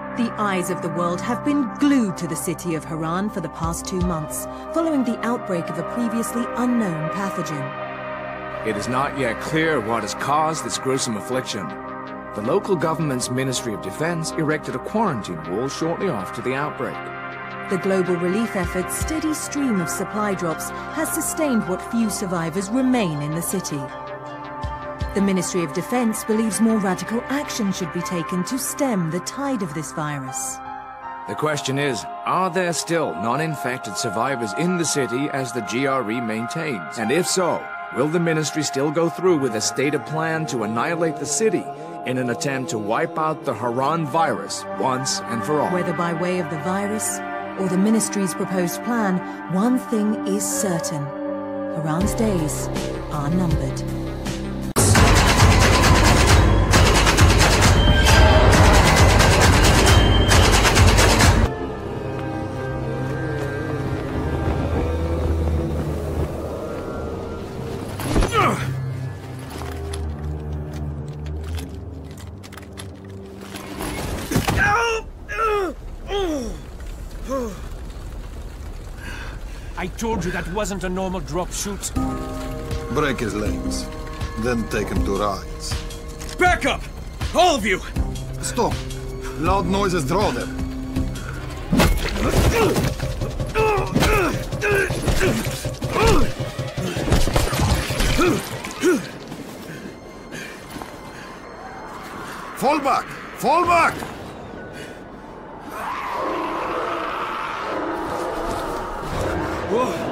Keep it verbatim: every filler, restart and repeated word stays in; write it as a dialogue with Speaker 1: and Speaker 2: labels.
Speaker 1: The eyes of the world have been glued to the city of Haran for the past two months, following the outbreak of a previously unknown pathogen.
Speaker 2: It is not yet clear what has caused this gruesome affliction. The local government's Ministry of Defense erected a quarantine wall shortly after the outbreak.
Speaker 1: The global relief effort's steady stream of supply drops has sustained what few survivors remain in the city. The Ministry of Defense believes more radical action should be taken to stem the tide of this virus.
Speaker 2: The question is, are there still non-infected survivors in the city as the G R E maintains? And if so, will the Ministry still go through with a stated plan to annihilate the city in an attempt to wipe out the Haran virus once and for all?
Speaker 1: Whether by way of the virus or the Ministry's proposed plan, one thing is certain. Haran's days are numbered.
Speaker 3: I told you that wasn't a normal drop shoot.
Speaker 4: Break his legs, then take him to rides.
Speaker 3: Back up! All of you!
Speaker 4: Stop! Loud noises draw them. Fall back! Fall back!
Speaker 3: Whoa.